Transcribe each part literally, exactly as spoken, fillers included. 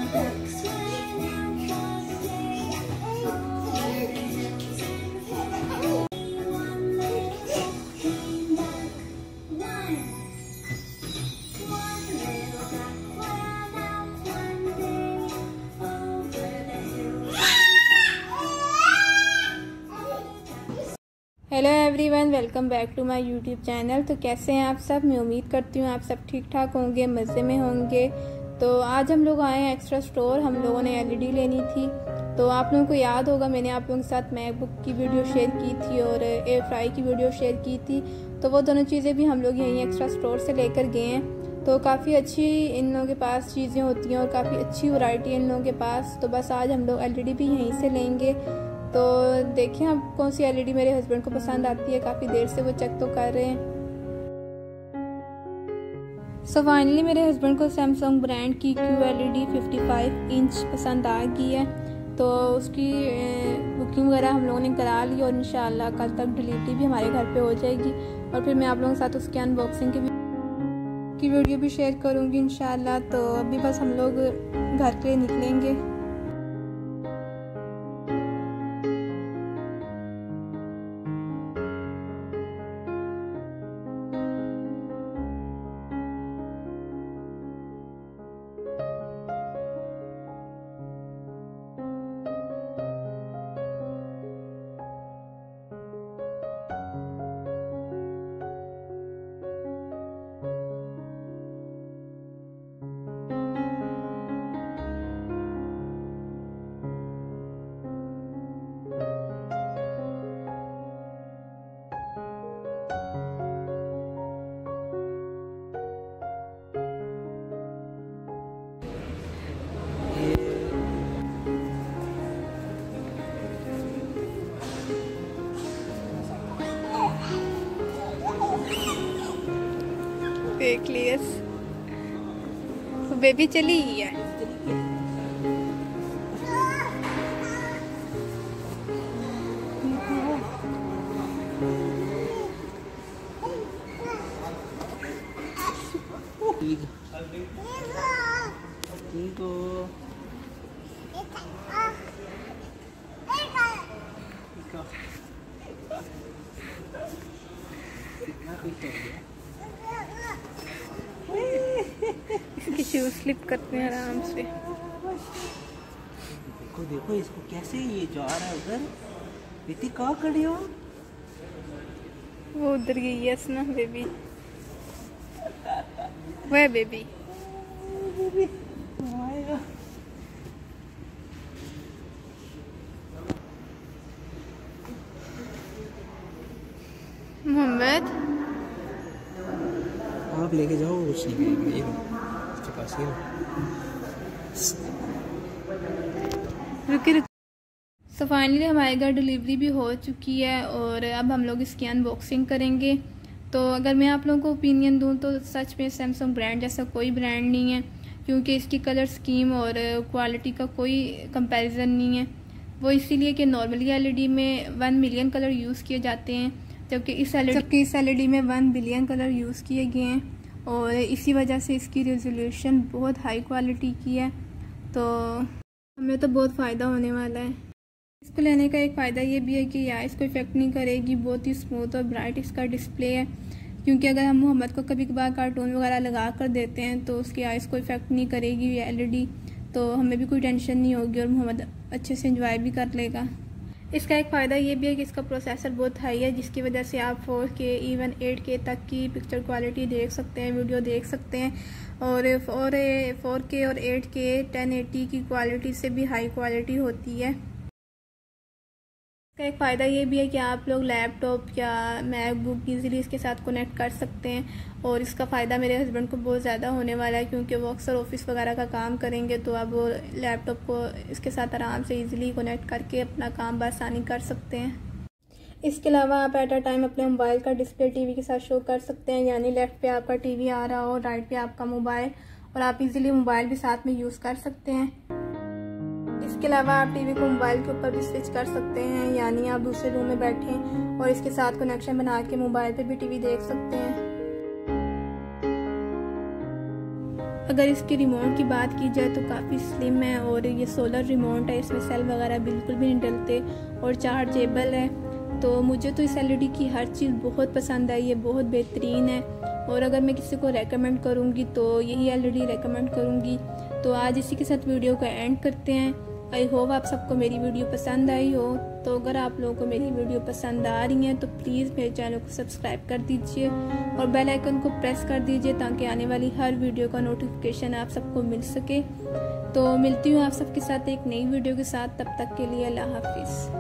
Hello everyone, welcome back to my YouTube channel. तो कैसे हैं आप सब? मैं उम्मीद करती हूँ आप सब ठीक ठाक होंगे, मज़े में होंगे। तो आज हम लोग आए हैं एक्स्ट्रा स्टोर। हम लोगों ने एलईडी लेनी थी। तो आप लोगों को याद होगा मैंने आप लोगों के साथ मैकबुक की वीडियो शेयर की थी और एयर फ्राई की वीडियो शेयर की थी। तो वो दोनों चीज़ें भी हम लोग यहीं एक्स्ट्रा स्टोर से लेकर गए हैं। तो काफ़ी अच्छी इन लोगों के पास चीज़ें होती हैं और काफ़ी अच्छी वैरायटी है इन लोगों के पास। तो बस आज हम लोग एलईडी भी यहीं से लेंगे। तो देखें आप कौन सी एलईडी मेरे हस्बैंड को पसंद आती है। काफ़ी देर से वो चेक तो कर रहे हैं। सो फाइनली मेरे हस्बैंड को सैमसंग ब्रांड की क्यू एलईडी पचपन इंच पसंद आ गई है। तो उसकी बुकिंग वगैरह हम लोगों ने करा ली और इंशाल्लाह कल तक डिलीवरी भी हमारे घर पे हो जाएगी। और फिर मैं आप लोगों के साथ उसकी अनबॉक्सिंग की की वीडियो भी शेयर करूँगी इंशाल्लाह। तो अभी बस हम लोग घर के लिए निकलेंगे। देख लिए बेबी चली गई है। इसके शूज स्लिप करते हैं आराम से। देखो देखो इसको कैसे ये जा रहा है उधर। बेटी कहाँ खड़ी हो? वो उधर गई है ना बेबी। वह बेबी मोहम्मद आप लेके जाओ, कुछ नहीं करेंगे। रुके रुके। सो फाइनली हमारे घर डिलीवरी भी हो चुकी है और अब हम लोग इसकी अनबॉक्सिंग करेंगे। तो अगर मैं आप लोगों को ओपिनियन दूं तो सच में सैमसंग ब्रांड जैसा कोई ब्रांड नहीं है, क्योंकि इसकी कलर स्कीम और क्वालिटी का कोई कंपैरिजन नहीं है। वो इसीलिए कि नॉर्मली एलईडी में वन मिलियन कलर यूज़ किए जाते हैं, जबकि इस एलईडी जबकि इस एलईडी में वन बिलियन कलर यूज़ किए गए हैं और इसी वजह से इसकी रेजोल्यूशन बहुत हाई क्वालिटी की है। तो हमें तो बहुत फ़ायदा होने वाला है। इसको लेने का एक फ़ायदा ये भी है कि या इसको इफेक्ट नहीं करेगी, बहुत ही स्मूथ और ब्राइट इसका डिस्प्ले है। क्योंकि अगर हम मोहम्मद को कभी कभार कार्टून वगैरह लगा कर देते हैं तो उसकी आइज़ को इफेक्ट नहीं करेगी ये एलईडी। तो हमें भी कोई टेंशन नहीं होगी और मोहम्मद अच्छे से इंजॉय भी कर लेगा। इसका एक फ़ायदा ये भी है कि इसका प्रोसेसर बहुत हाई है, जिसकी वजह से आप फोर के इवन एट के तक की पिक्चर क्वालिटी देख सकते हैं, वीडियो देख सकते हैं। और फोर फोर के और एट के टेन एटी की क्वालिटी से भी हाई क्वालिटी होती है। इसका एक फ़ायदा ये भी है कि आप लोग लैपटॉप या मैकबुक ईज़िली इसके साथ कनेक्ट कर सकते हैं। और इसका फ़ायदा मेरे हस्बैंड को बहुत ज़्यादा होने वाला है, क्योंकि वो अक्सर ऑफिस वगैरह का काम करेंगे। तो अब वो लैपटॉप को इसके साथ आराम से ईज़िली कनेक्ट करके अपना काम बआसानी कर सकते हैं। इसके अलावा आप एट अ टाइम अपने मोबाइल का डिस्प्ले टीवी के साथ शो कर सकते हैं, यानी लेफ़्ट पे आपका टीवी आ रहा हो, राइट पे आपका मोबाइल, और आप इजीली मोबाइल भी साथ में यूज़ कर सकते हैं। इसके अलावा आप टीवी को मोबाइल के ऊपर भी स्विच कर सकते हैं, यानी आप दूसरे रूम में बैठें और इसके साथ कनेक्शन बना के मोबाइल पे भी टीवी देख सकते हैं। अगर इसके रिमोट की बात की जाए तो काफ़ी स्लिम है और ये सोलर रिमोट है, इसमें सेल वगैरह बिल्कुल भी नहीं डलते और चार्जेबल है। तो मुझे तो इस एलईडी की हर चीज़ बहुत पसंद आई है, बहुत बेहतरीन है और अगर मैं किसी को रेकमेंड करूँगी तो यही एलईडी रेकमेंड करूँगी। तो आज इसी के साथ वीडियो का एंड करते हैं। आई होप आप सबको मेरी वीडियो पसंद आई हो। तो अगर आप लोगों को मेरी वीडियो पसंद आ रही है तो प्लीज़ मेरे चैनल को सब्सक्राइब कर दीजिए और बेल आइकन को प्रेस कर दीजिए ताकि आने वाली हर वीडियो का नोटिफिकेशन आप सबको मिल सके। तो मिलती हूँ आप सबके साथ एक नई वीडियो के साथ, तब तक के लिए अल्लाह हाफिज़।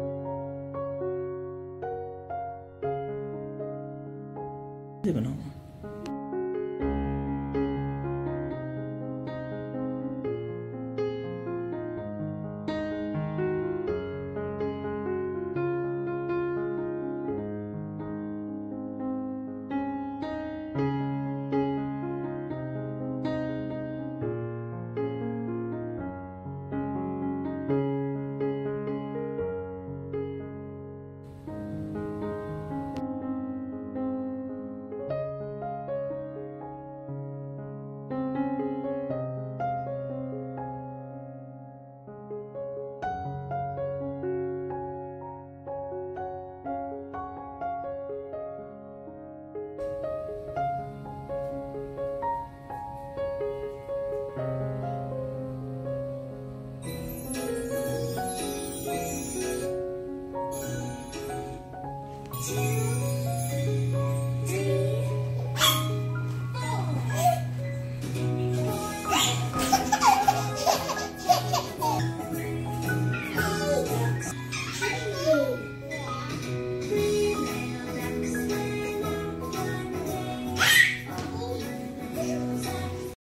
बनाओ to